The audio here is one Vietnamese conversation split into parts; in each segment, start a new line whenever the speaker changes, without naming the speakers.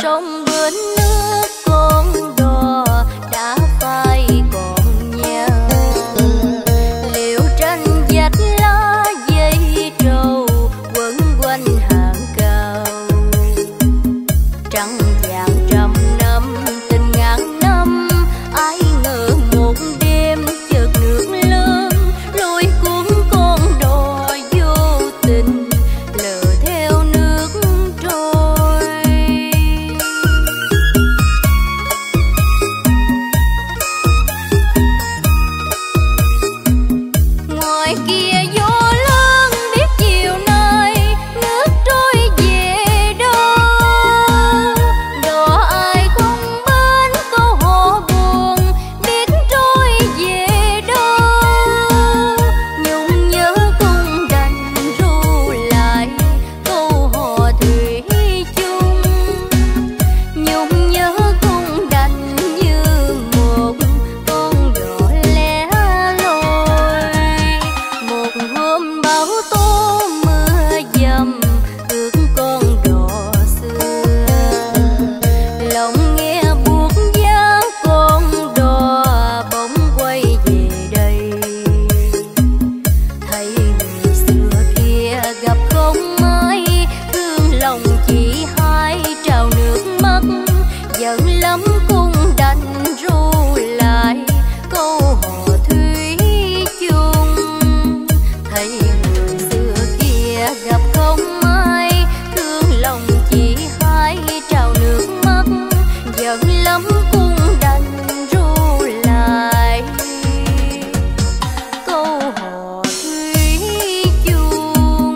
sông bên nước con đò đã phai còn nhau, liệu tranh vách lá dây trầu quấn quanh hàng cao. Trăng vàng trăm năm tình ngàn năm, ai ngờ một đêm chợt nước lớn lôi cuốn con đò vô tình lờ theo nước trôi. Ngoài kia gió lớn biết chiều nay nước trôi về đâu, đò ai không bên câu hò buồn biết trôi về đâu. Nhung nhớ cũng đành ru lại câu hò thủy chung, nhung nhớ cũng đành như một con đò lẻ loi. Một hôm bão tố mưa dầm ướt con đò xưa, lòng nghe buốt giá con đò bỗng quay về đây. Thấy người xưa kia gặp không ai, thương lòng chỉ hai trào nước mắt. Giận lắm cũng đành ru lại câu hò thủy chung. Thấy người xưa kia gặp không ai, thương lòng chỉ hai trào nước mắt. Giận lắm cũng đành ru lại câu hò thủy chung.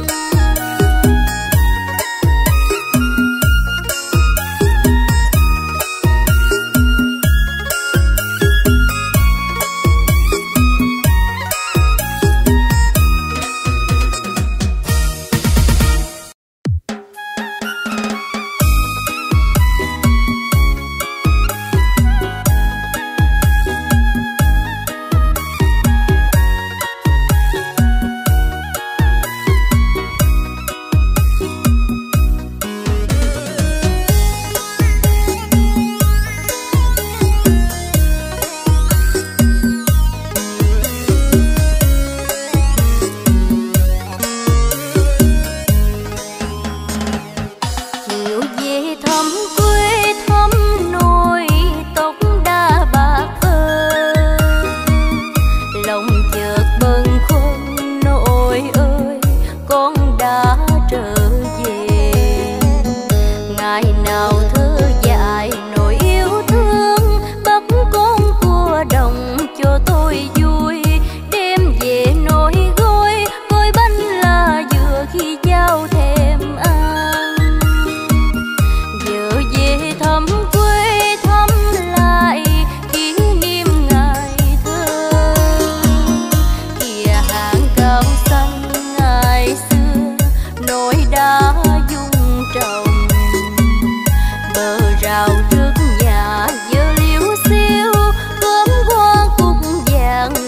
Chiều về thăm quê thăm nôi tóc đã bạc phơ, lòng chợt bâng khuâng nội ơi con đã trở về. Ngày nào thơ dại nỗi yêu thương, bắt con cua đồng cho tôi vui. Đêm về nồi gối gói bánh là vừa khi giao thèm ăn. Giờ về thăm quê thăm lại kỷ niệm ngày thơ, kìa hàng cao xanh ngày xưa nỗi đã dung trồng. Bờ rào trước nhà giờ liễu xiêu gom hoa cúc vàng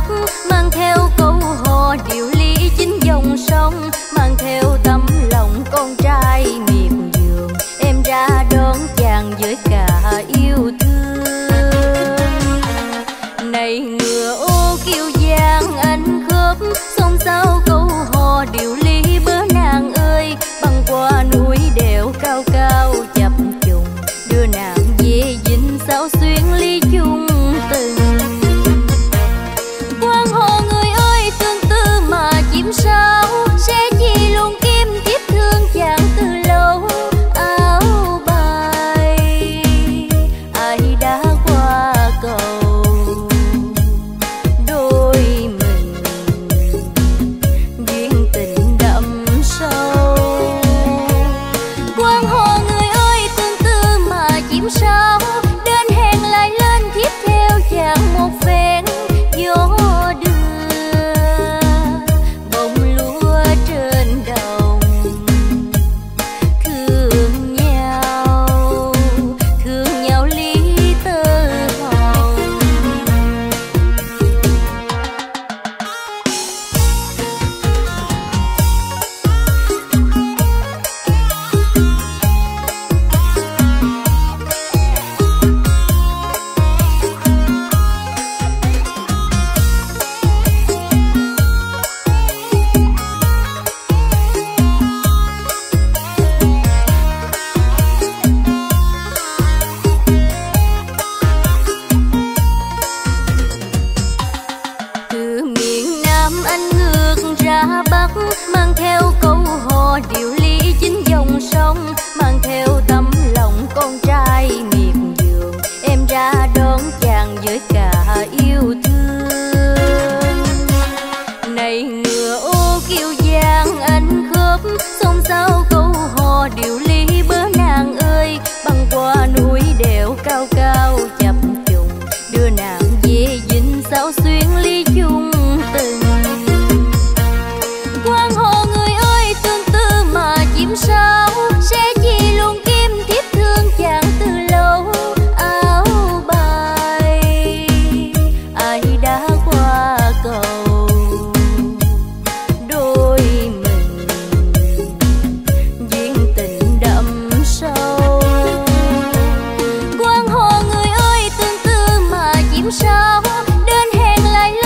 Bắc, mang theo câu hò điệu lý chính dòng sông, mang theo tấm lòng con trai miệt vườn, em ra đón chàng với cả yêu thương. Này ngựa ô kiêu giang anh khớp, xôn xao câu hò điệu lý bớ nàng ơi, băng qua núi đèo cao cao chập trùng, đưa nàng về dinh sao xuyên ly chung tình. Quan hồ người ơi tương tư mà chim sao, sẽ chi luôn kim tiếp thương chàng từ lâu. Áo bay ai đã qua cầu, đôi mình duyên tình đậm sâu. Quan hồ người ơi tương tư mà chim sao, đến hẹn lại lên tiếp theo chàng một phen. Gió đưa bông lúa trên đồng, thương nhau lý tơ hồng. Từ miền Nam anh ngược ra Bắc, mang theo câu hò điệu lý chính dòng sông, mang theo tấm lòng con trai miệt vườn, em ra đón chàng với cả yêu thương. Này ngựa ô kiêu giang anh khớp, xôn xao câu hò điệu lý bớ nàng ơi, băng qua núi đèo cao cao chập trùng, đưa nàng về dinh sao xuyên ly chung tình. Quan hồ người ơi tương tư mà chim sao, sẽ chi luôn kim tiếp thương chàng từ lâu. Áo bay ai đã qua cầu, đôi mình duyên tình đậm sâu. Quan hồ người ơi tương tư mà chim sao, đến hẹn lại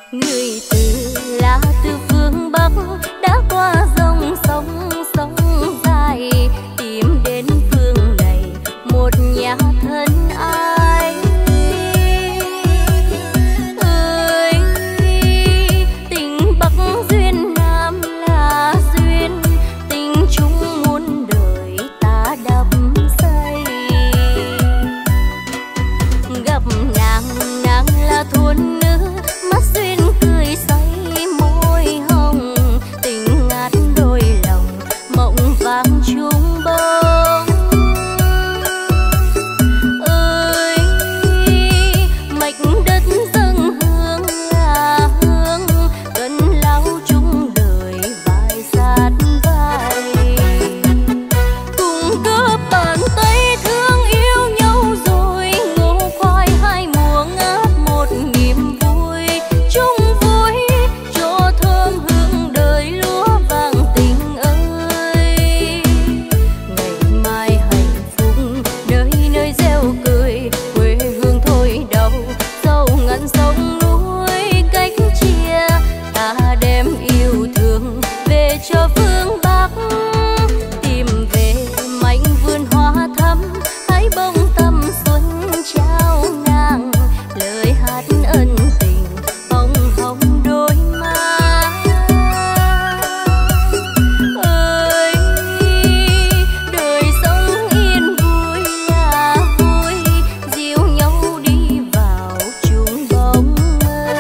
Người từ là từ phương Bắc đã qua dòng sông sông dài, tìm đến phương này một nhà thân ai. Ơi tình Bắc duyên Nam là duyên, tình chung muôn đời ta đắm say. Gặp nàng, nàng là thôn nữ, mắt duyên cười say môi hồng, tình ngát đôi lòng mộng vàng chung bông. Ơi mạch đất dâng hương là hương, cơn lao chung đời vai sát vai. Cùng cướp bàn tay thương yêu nhau rồi, ngô khoai hai mùa ngát một niềm vui. Chung vui cho thơm hương đời lúa vàng tình ơi. Ngày mai hạnh phúc nơi nơi reo cười, quê hương thôi đâu dẫu ngàn sông núi cách chia. Ta đem yêu thương về cho phương Bắc, tìm về mảnh vườn hoa thắm, hái bông tâm xuân trao ngang. Lời hát ân tình hồng hồng đôi má. Ơi đời sống yên vui là vui, dìu nhau đi vào chung bóng mơ.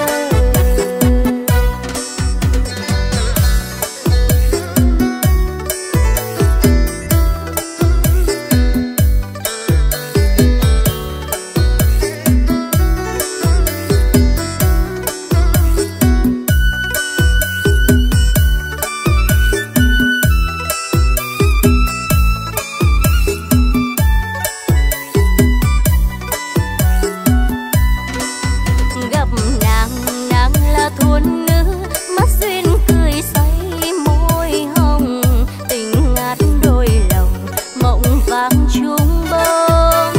Gặp nàng, nàng là thôn nữ, mắt duyên cười say môi hồng, tình ngát đôi lòng mộng vàng chung bông.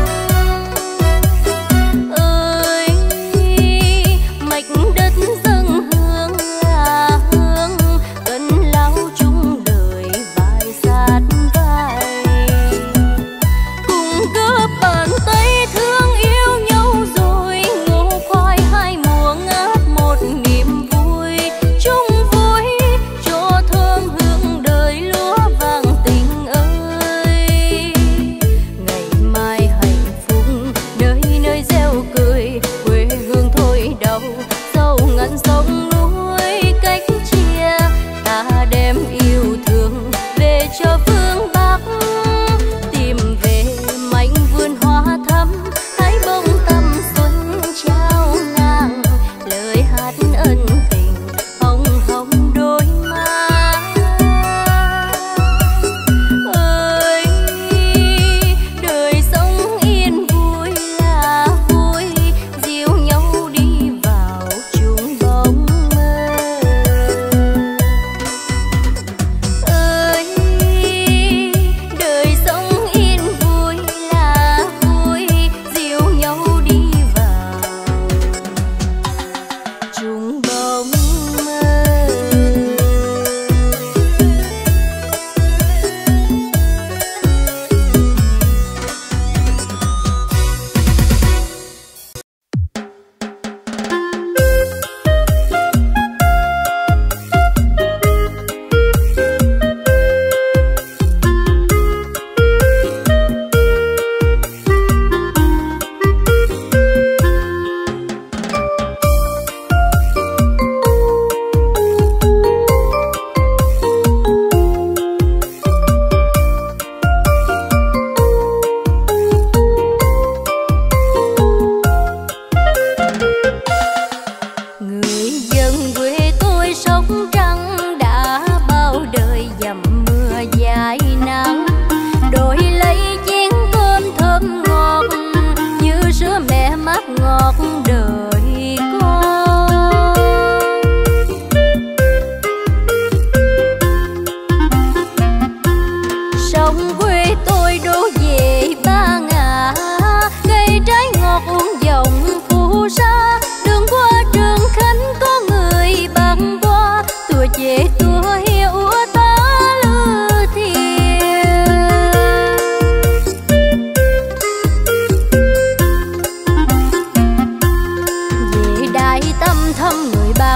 Ơi mạch đất dâng hương là hương, cơn lao chung đời vai sát vai. Cùng cướp bàn tay thương yêu nhau rồi, ngô khoai hai mùa ngát một niềm vui. Chung vui cho thơm hương đời lúa vàng tình ơi. Ngày mai hạnh phúc nơi nơi reo cười, quê hương thôi đâu dẫu ngàn sông núi cách chia. Ta đem yêu thương về cho phương Bắc, tìm về mảnh vườn hoa thắm, hái bông tâm xuân trao ngang. Lời hát ân tình hồng hồng đôi má. Ơi đời sống yên vui là vui, dìu nhau đi vào chung bóng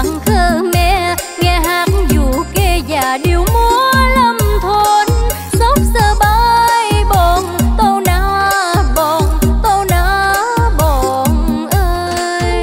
bạn Khmer nghe hát dù kê và điệu múa lâm thôn. Xóc sơ bay bồn tâu na bồn ơi.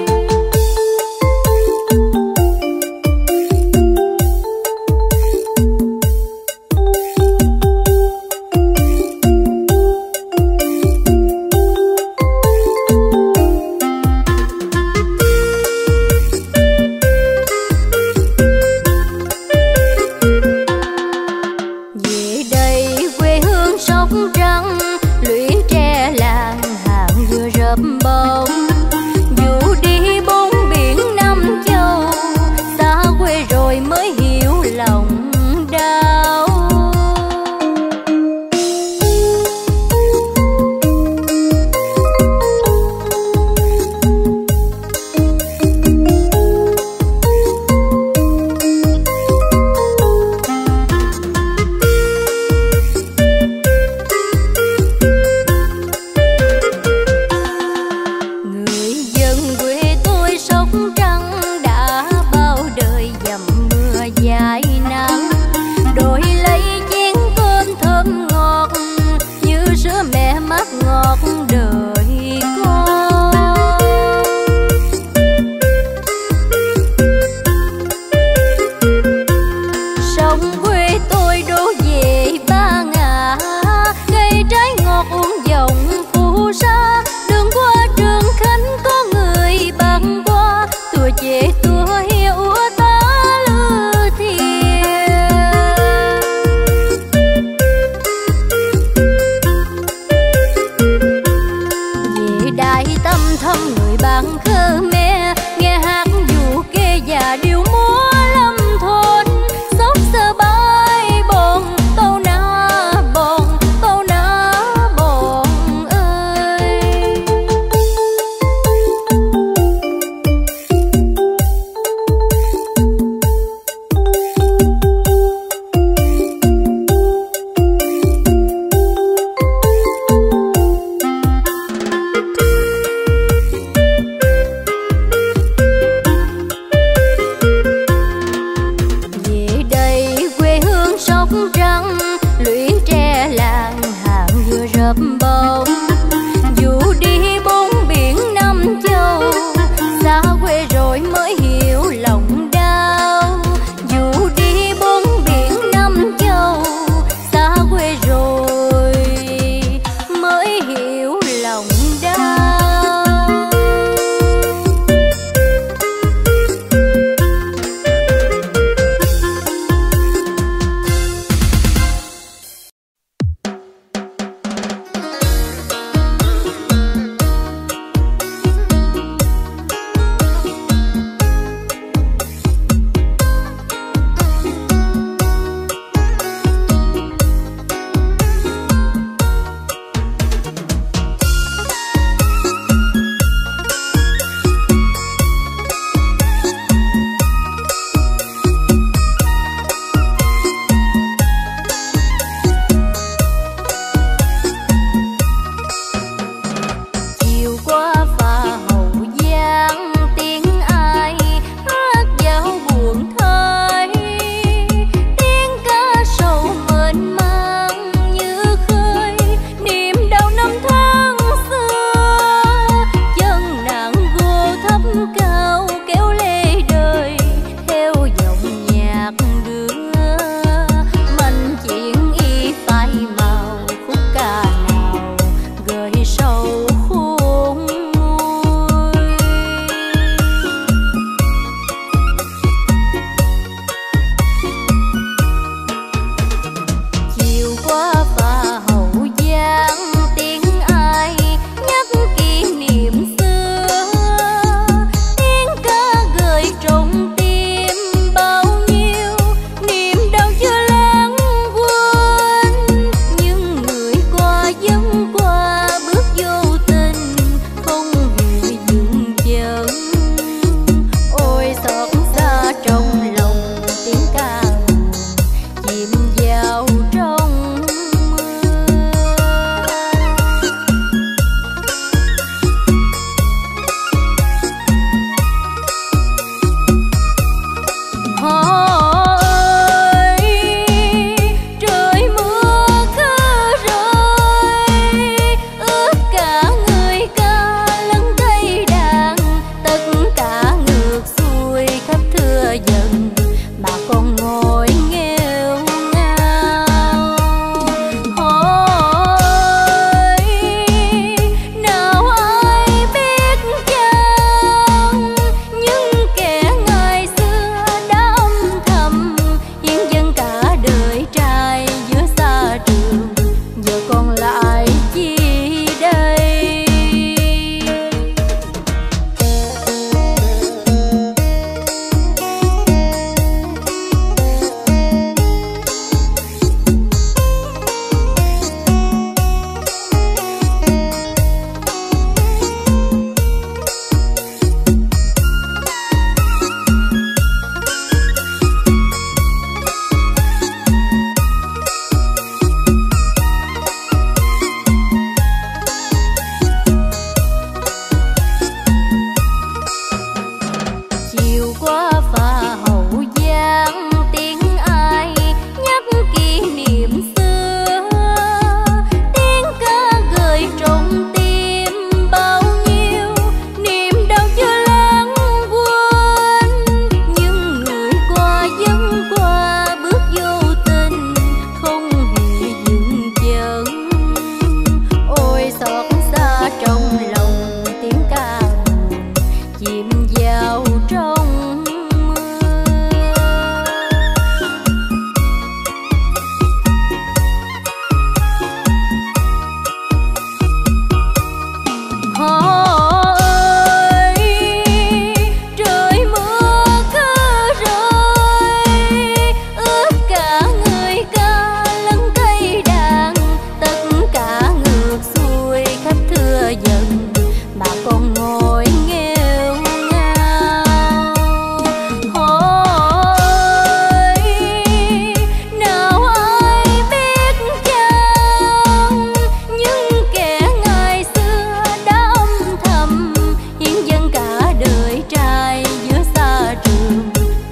Về đây quê hương Sóc Trăng, lũy tre làng hàng vừa rợp bông. Dù đi bốn biển năm châu, xa quê rồi mới hiểu lòng đau. Người dân quê tôi Sóc Trăng đã bao đời dầm mưa dài nắng, đổi lấy chén cơm thơm ngọt như sữa mẹ mát ngọt đời con. Sông quê tôi đổ về Ba Ngã, cây trái ngọt uống dòng phù sa. Đường qua Trường Khánh có người băng qua, tuổi trẻ tua hiu ta lư thiền. Về đại tâm thăm người bạn Khmer nghe hát dù kê và điệu múa lâm thôn. Xóc sơ bay bồn tâu na bồn ơi. Về đây quê hương Sóc Trăng, lũy tre làng hàng vừa rợp bông. Dù đi bốn biển năm châu, xa quê rồi mới hiểu lòng đau. Dù đi bốn biển năm châu, xa quê rồi mới hiểu lòng đau.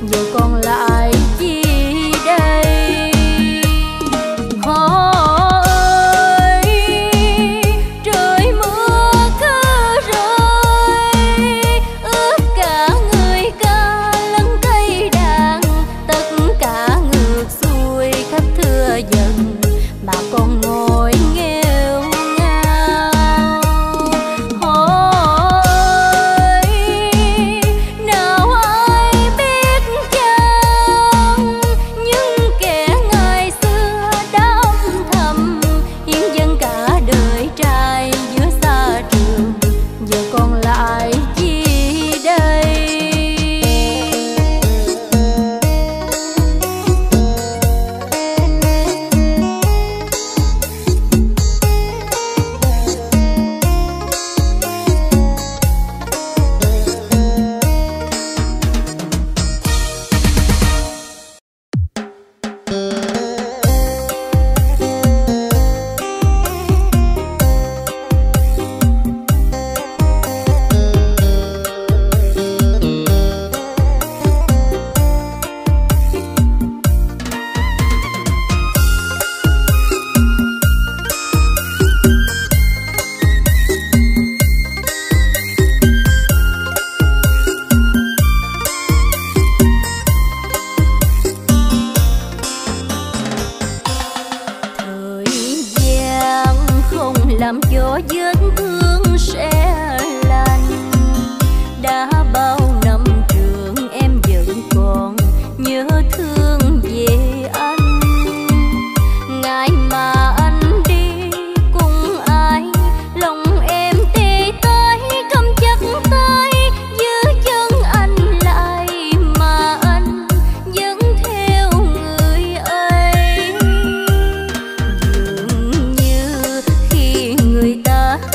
giờ còn lại chi đây. Họ ơi, trời mưa cứ rơi ướt cả người ca lẫn cây đàn, tất cả ngược xuôi khách thưa dần mà còn ngồi nghêu ngao. Họ ơi, nào ai biết chăng những kẻ ngày xưa đã âm thầm hiến dâng cả đời trai giữa xa trường, giờ còn lại chi đây. Thời gian không làm cho vết thương sẽ lành, đã bao năm trường em vẫn còn nhớ thương về anh. Ngày mà anh đi cùng ai, lòng em tê tái cầm chắc tay, giữ chân anh lại mà anh vẫn theo người ấy. Dường như khi người ta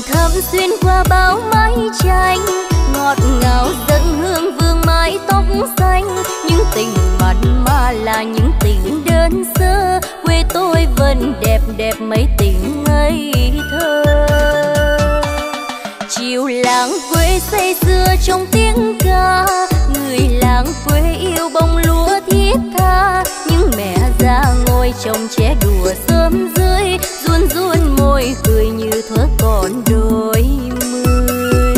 thắm xuyên qua bao mái tranh, ngọt ngào dâng hương vương mái tóc xanh. Những tình mặn mà là những tình đơn sơ, quê tôi vẫn đẹp đẹp mấy tình ngây thơ. Chiều làng quê say sưa trong tiếng ca, người làng quê yêu bông lúa thiết tha. Những mẹ già ngồi trồng tre đùa sớm rơi, ruôn ruôn môi cười như thuở còn đôi mươi.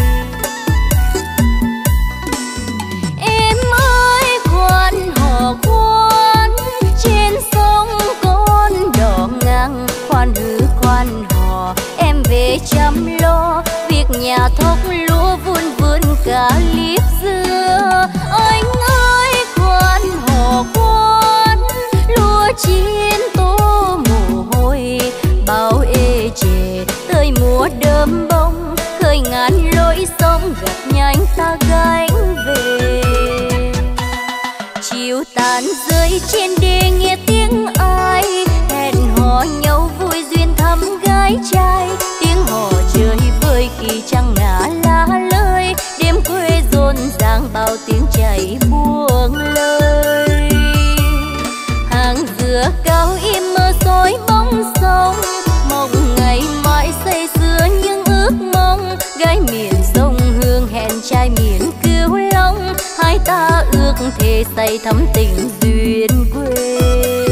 Em ơi khoan hò khoan, trên sông con đò ngang. Khoan hứ khoan hò, em về chăm lo việc nhà thóc lúa vun vườn cả liếp dưa. Anh ơi khoan hò khoan, lúa chín tô mồ hôi bao ê chề. Tới mùa đơm bông khơi ngàn lối sông, gặp nhanh ta gánh về. Chiều tàn rơi trên đê nghe tiếng ai hẹn hò nhau vui duyên thăm gái trai. Tiếng hò chơi vơi khi trăng ngả lá lơi, đêm quê rộn ràng bao tiếng chảy buông lời. Hàng dừa cao im mơ soi bóng sông, mộng ngày mãi say sưa những ước mong. Gái miền sông Hương hẹn trai miền Cửu Long, hai ta ước thề say thắm tình duyên quê.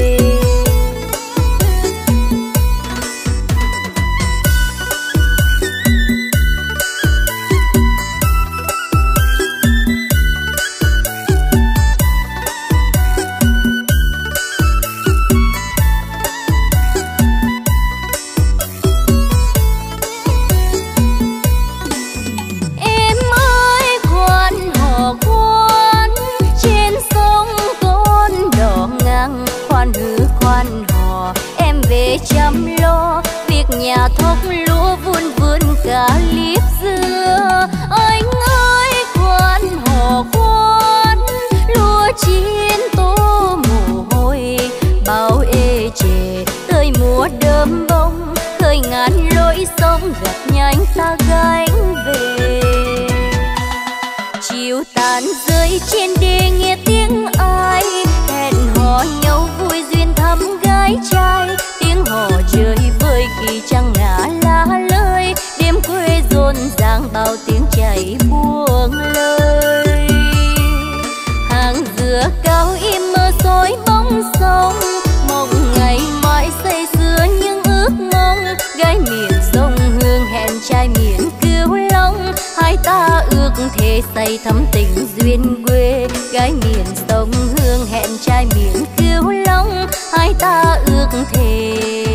Chăm lo việc nhà thóc lúa vun vườn cả liếp dưa. Anh ơi khoan hò khoan, lúa chín tô mồ hôi bao ê chề. Tới mùa đơm bông khơi ngàn lối sông, gặp nhanh ta gánh về. Chiều tàn rơi trên đê nghe tiếng ai hẹn hò nhau vui duyên thăm gái trai. Tiếng hò chơi vơi khi trăng ngả lá lơi, đêm quê rộn ràng bao tiếng chảy buông lời. Hàng dừa cao im mơ soi bóng sông, mộng ngày mãi say sưa những ước mong. Gái miền sông Hương hẹn trai miền Cửu Long, hai ta ước thề say thắm tình duyên quê. Gái miền sông Hương hẹn trai miền Cửu Long, hai ta ước thề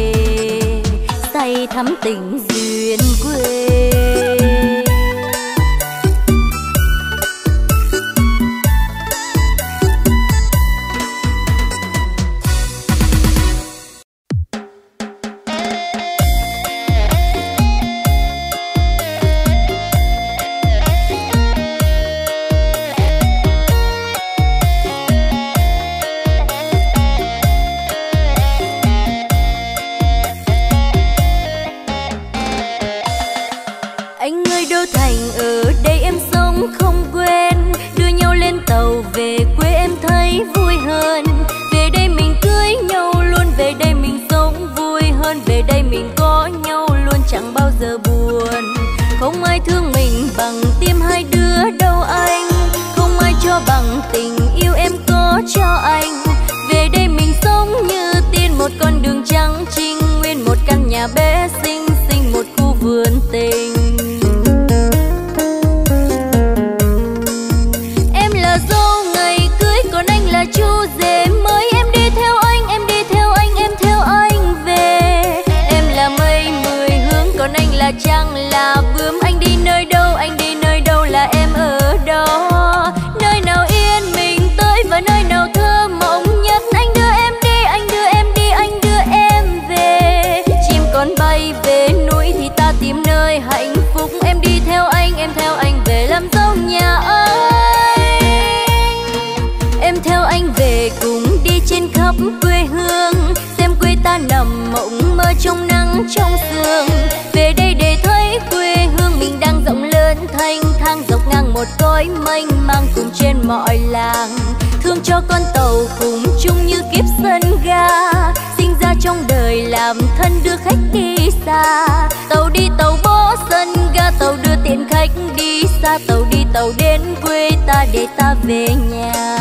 say thắm tình duyên quê. Về quê em thấy vui hơn, về đây mình cưới nhau luôn, về đây mình sống vui hơn. Về đây mình có nhau luôn chẳng bao giờ buồn. Không ai thương mình bằng tim hai đứa đâu anh, không ai cho bằng tình yêu em có cho anh. Về đây mình sống như tiên, một con đường trắng trinh nguyên, một căn nhà bé xinh xinh, một khu vườn tình. Chú rể mới em đi theo anh, em đi theo anh, em theo anh về. Em là mây mười hướng, còn anh là trăng là bướm. Anh đi nơi đâu, anh đi nơi đâu là em ở đó. Nơi nào yên mình tới và nơi nào thơ mộng nhất. Anh đưa em đi, anh đưa em đi, anh đưa em về. Chim còn bay về núi thì ta tìm nơi hạnh phúc. Em đi theo anh, em theo anh về làm dâu nhà anh. Em theo anh về cùng đi trên khắp quê hương, xem quê ta nằm mộng mơ trong nắng trong sương. Về đây để thấy đang rộng lớn thanh thang dọc ngang một cõi mênh mang cùng trên mọi làng. Thương cho con tàu cùng chung như kiếp sân ga, sinh ra trong đời làm thân đưa khách đi xa. Tàu đi tàu bó sân ga, tàu đưa tiện khách đi xa. Tàu đi tàu đến quê ta để ta về nhà.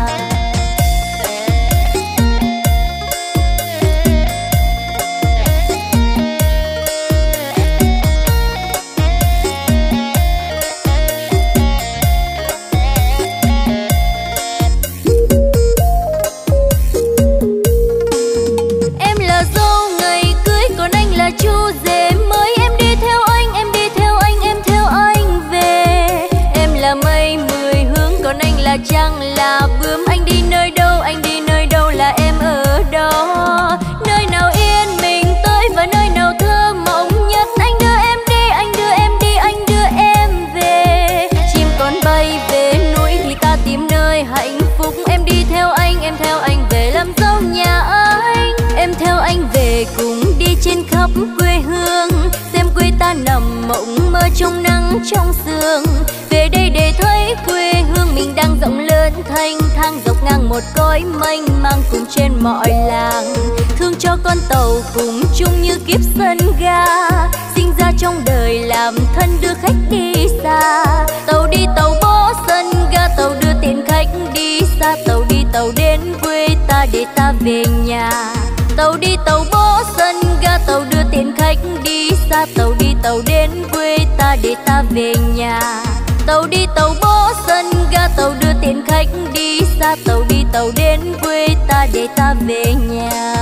Chú rể mới em đi theo anh, em đi theo anh, em theo anh về. Em là mây mười hướng, còn anh là trăng là bướm. Anh đi nơi đâu, anh đi nơi đâu là em ở đó. Nơi nào yên mình tới và nơi nào thơ mộng nhất. Anh đưa em đi, anh đưa em đi, anh đưa em về. Chim còn bay về núi thì ta tìm nơi hạnh phúc. Em đi theo anh về làm dâu nhà anh. Em theo anh về cùng đi trên khắp quê hương, xem quê ta nằm mộng mơ trong nắng trong sương. Về đây để thấy quê hương mình đang rộng lớn thanh thang dọc ngang một cõi mênh mang cùng trên mọi làng. Thương cho con tàu cùng chung như kiếp sân ga, sinh ra trong đời làm thân đưa khách đi xa. Tàu đi tàu bó sân ga, tàu đưa tiện khách đi xa. Tàu đi tàu đến quê ta để ta về nhà. Tàu đi tàu bó sân ga, tàu đưa tiện khách đi xa. Tàu đi tàu đến quê ta để ta về nhà. Tàu đi tàu bó sân ga, tàu đưa tiện khách đi xa. Tàu đi tàu đến quê ta để ta về nhà.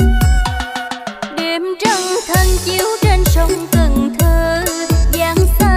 Đêm trăng thanh chiếu trên sông Cần Thơ, giang xa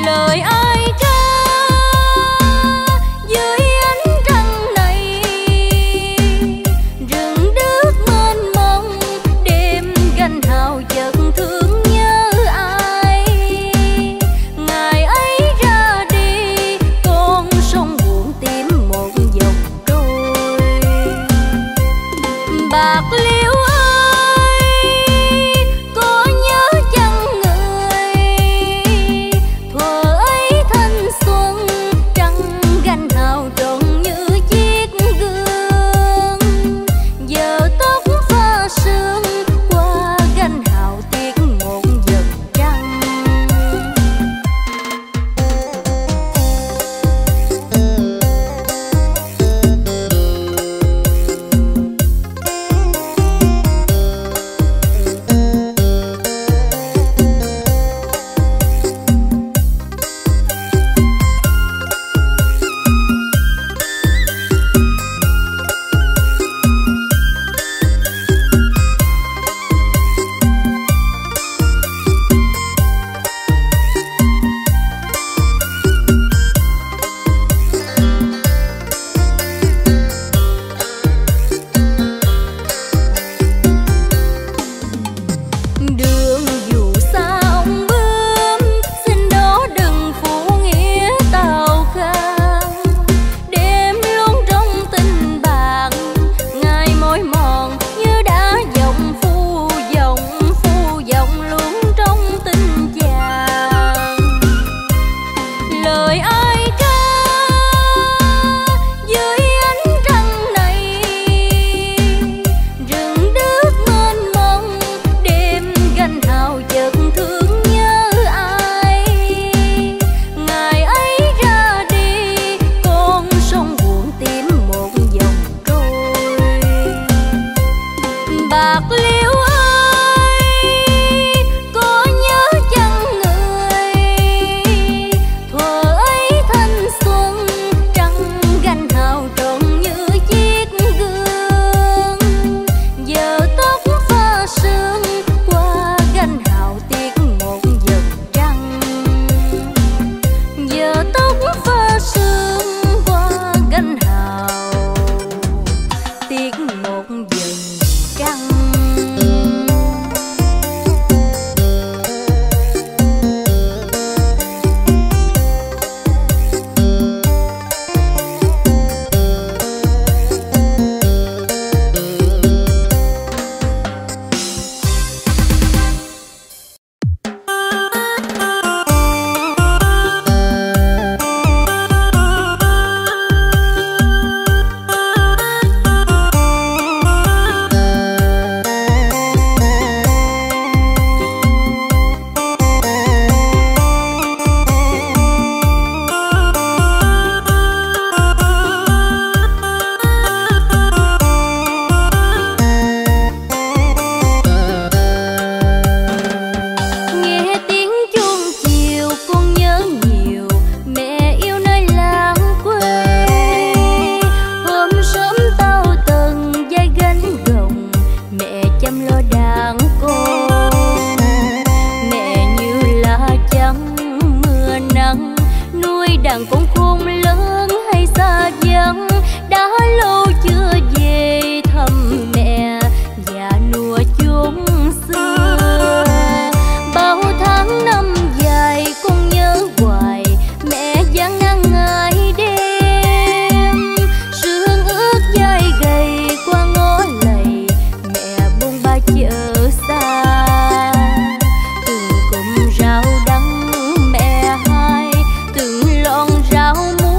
lời ai ca dưới ánh trăng này, rừng nước mênh mông đêm gánh hào chợt thương nhớ ai. Ngày ấy ra đi con sông buồn tìm một dòng trôi. Bạc liêu từng cụm rau đắng mẹ hai, từng lon rau muống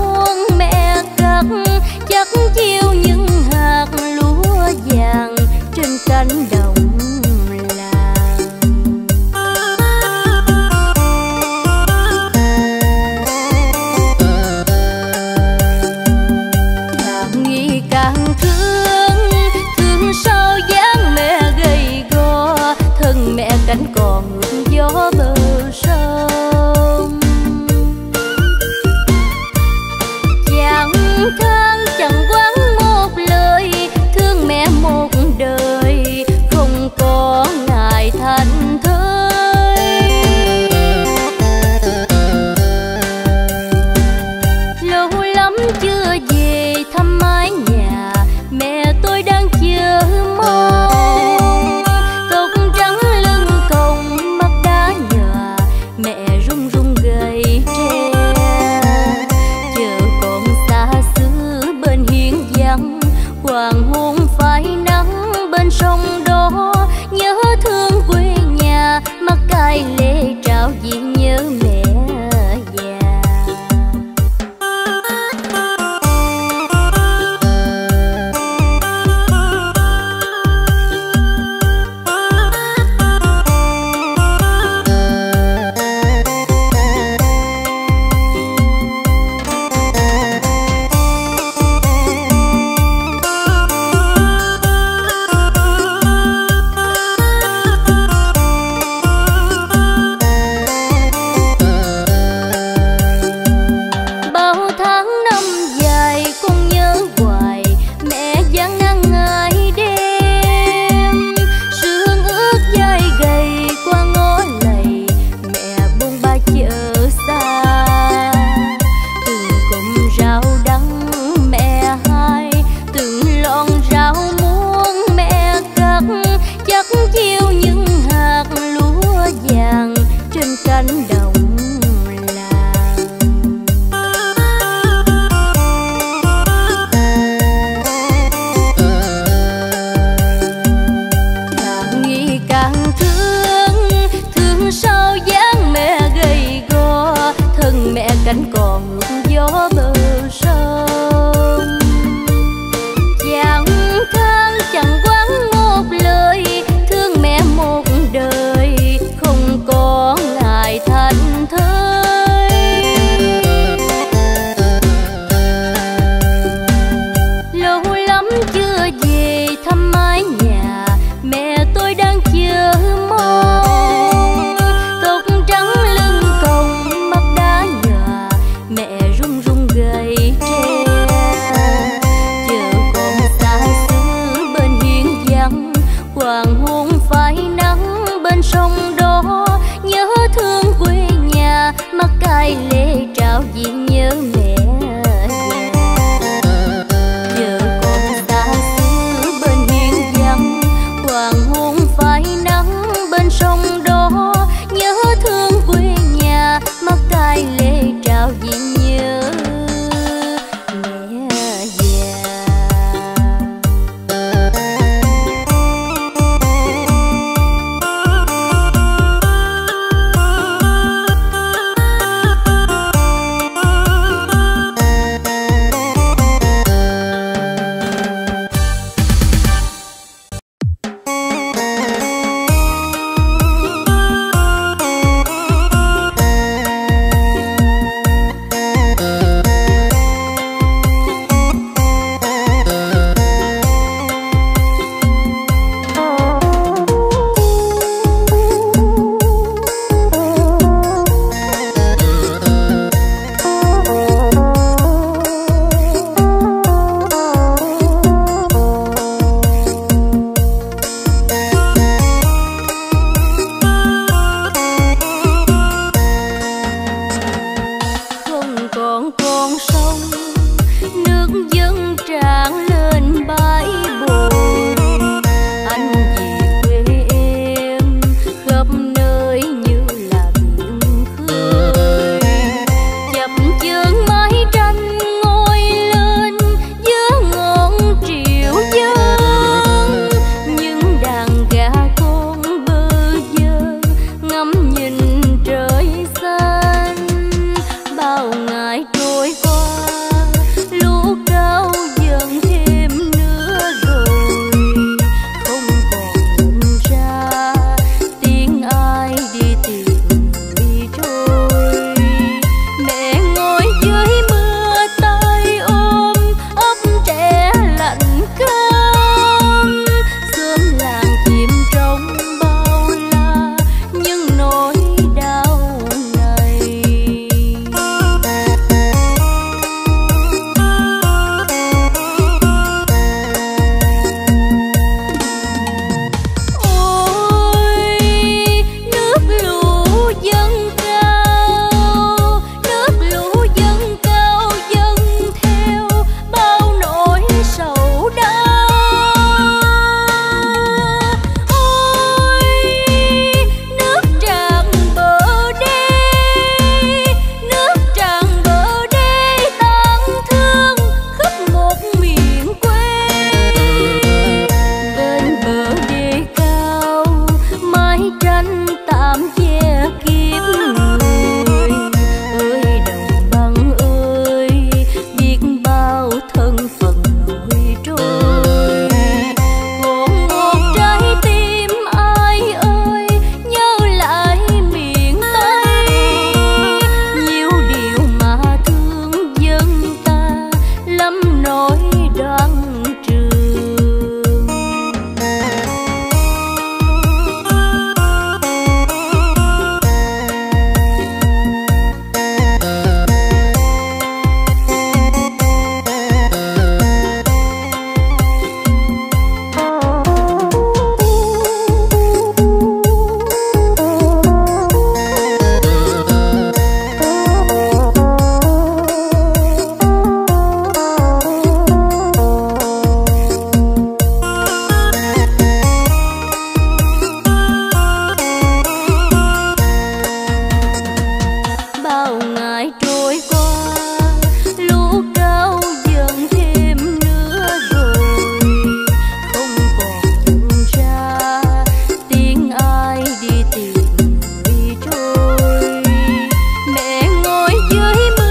cánh còn gió bờ sông. Chẳng than chẳng quán một lời, thương mẹ một đời không có ngày thành thơi. Lâu lắm chưa về thăm mái nhà, mẹ tôi đang chờ mong. Tóc trắng lưng còng mắt đá nhòa, mẹ run run gầy tre. Chờ con xa xứ bên hiên vắng, hoàng hôn phai nắng bên sông đó. Nhớ thương quê nhà, mắt cay lệ trào vì nhớ mẹ già. Chờ con xa xứ bên hiên vắng, hoàng hôn phai nắng bên sông đó. Nhớ thương quê nhà, mắt cay lệ trào vì nhớ mẹ già. Không còn con sông, nước dâng tràn lên bãi bồi. Anh về quê em khắp nơi như là biển khơi. Chập chờn mái tranh ngồi lên giữa ngọn triều dâng. Những đàn gà con bơ vơ ngắm nhìn trời xanh. Bao ngày trôi qua, lũ cao dần thêm nữa rồi. Không còn nhận ra tiếng ai đi tìm người trôi. Mẹ ngồi dưới mưa tay ôm ấp trẻ lạnh cơm. Sớm làng chìm trong bao la những nỗi đau này. Ôi nước lũ dâng cao, nước lũ dâng cao dâng theo bao nỗi sầu đau. Ôi nước tràn bờ đê, nước tràn bờ đê tang thương khắp một miền quê. Bên bờ đê cao mái tranh tạm che kiếp người. Ơi đồng bằng ơi, biết bao thân phận nổi trôi. Còn một trái tim ai ơi, nhớ lại miền Tây. Nhiều điều mà thương dân ta lắm nỗi đoan trường. Bao ngày trôi qua, lũ cao dần thêm nữa rồi. Không còn nhận ra tiếng ai đi tìm người trôi. Mẹ ngồi dưới mưa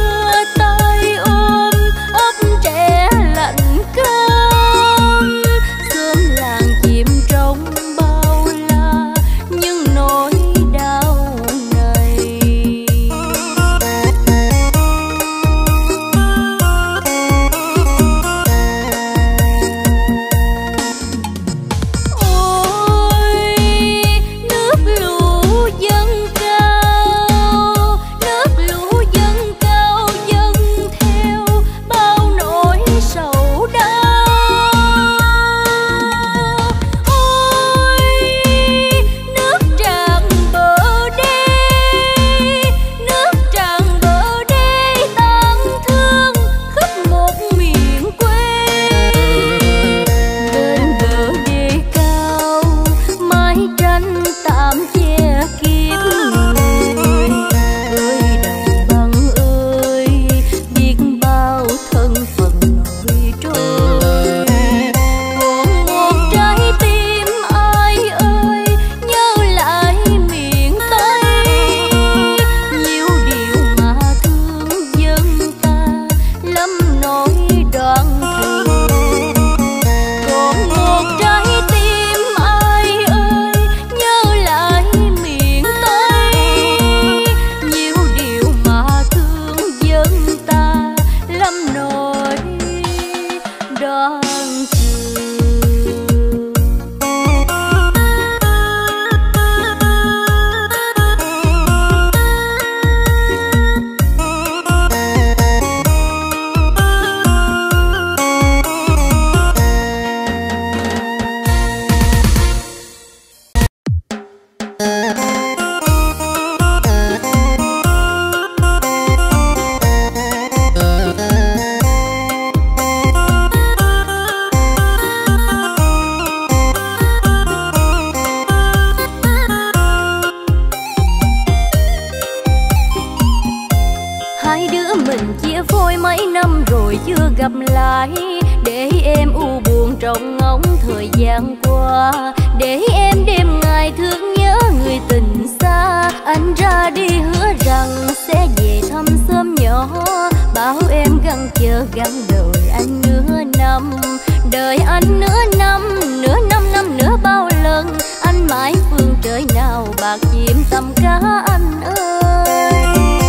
mình chia phôi mấy năm rồi chưa gặp lại, để em u buồn trong ngóng thời gian qua, để em đêm ngày thương nhớ người tình xa. Anh ra đi hứa rằng sẽ về thăm sớm nhỏ, bảo em gắng chờ gắng đợi anh nửa năm. Đợi anh nửa năm nữa bao lần, anh mãi phương trời nào bạc chìm tầm cá anh ơi.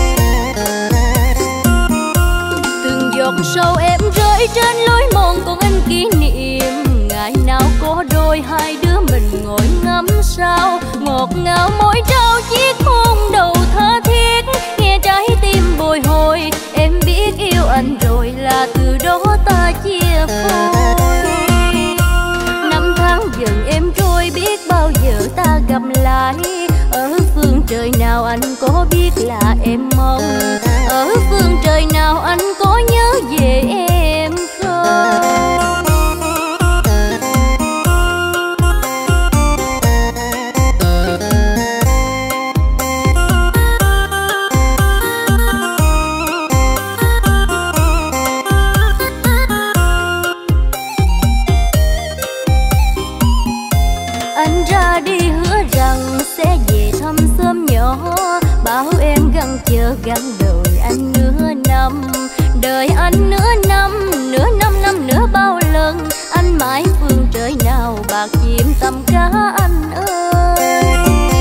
Từng giọt sâu em rơi trên lối mòn còn anh kỷ niệm, ngày nào có đôi hai đứa mình ngồi ngắm sao, ngọt ngào môi trao chiếc hôn đầu tha thiết, nghe trái tim bồi hồi. Em biết yêu anh rồi là từ đó ta chia phôi. Năm tháng dần em trôi biết bao giờ ta gặp lại, ở phương trời nào anh có biết là em mong, ở phương trời nào anh có nhớ về em không? Anh ra đi hứa rằng sẽ về thăm sớm nhỏ, bảo em gắng chờ gắng đợi anh nửa năm. Đợi anh nửa năm nữa bao lần, anh mãi phương trời nào bạc chìm tầm cá anh ơi.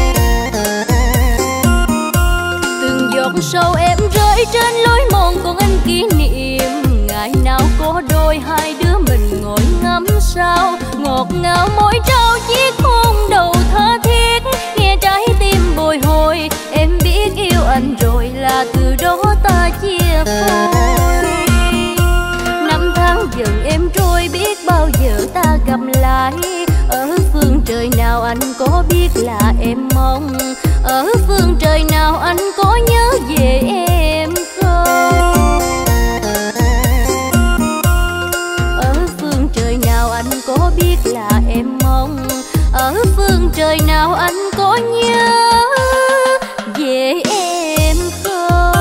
Từng giọt sâu em rơi trên lối mòn còn anh kỷ niệm, ngày nào có đôi hai đứa mình ngồi ngắm sao, ngọt ngào môi trao chiếc hôn đầu tha thiết, nghe trái tim bồi hồi. Em biết yêu anh rồi là từ đó ta chia phôi. Năm tháng dần em trôi biết bao giờ ta gặp lại, ở phương trời nào anh có biết là em mong, ở phương trời nào anh có nhớ về em không? Ở phương trời nào anh có biết là em mong, ở phương trời nào anh có nhớ về em không?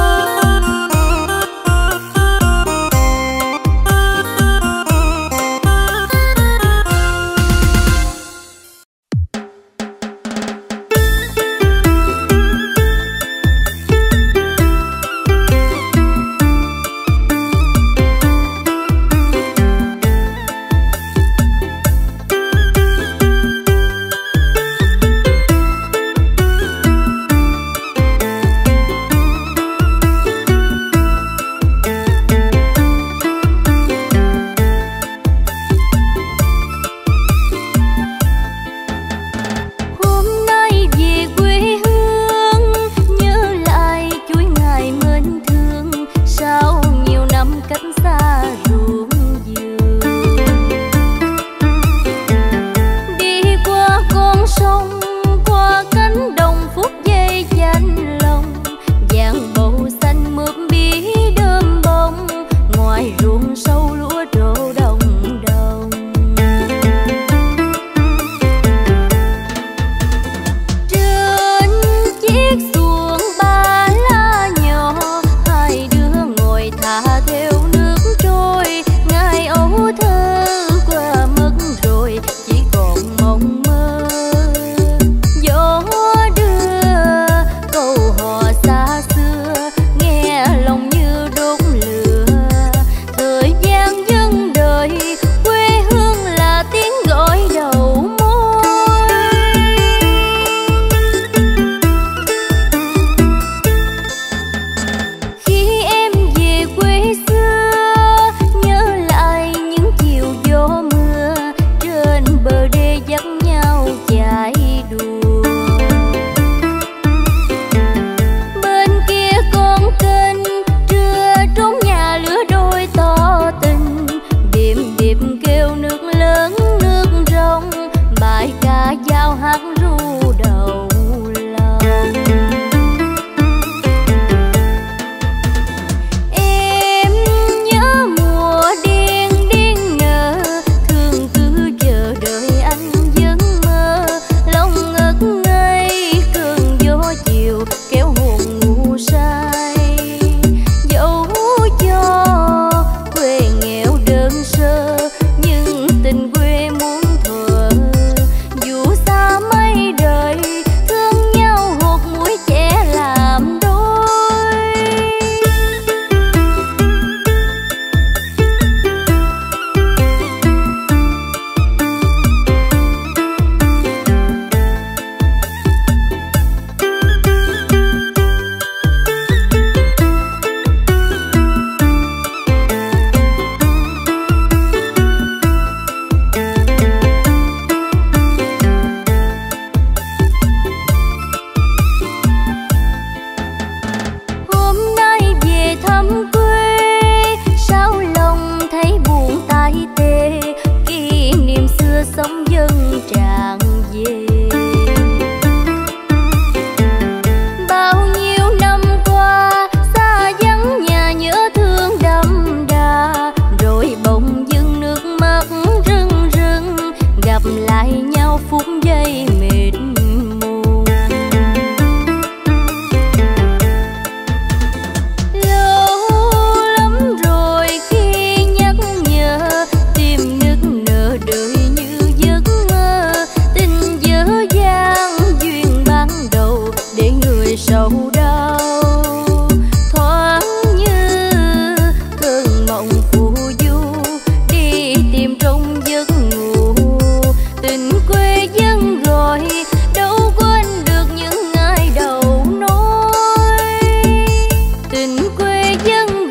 người dân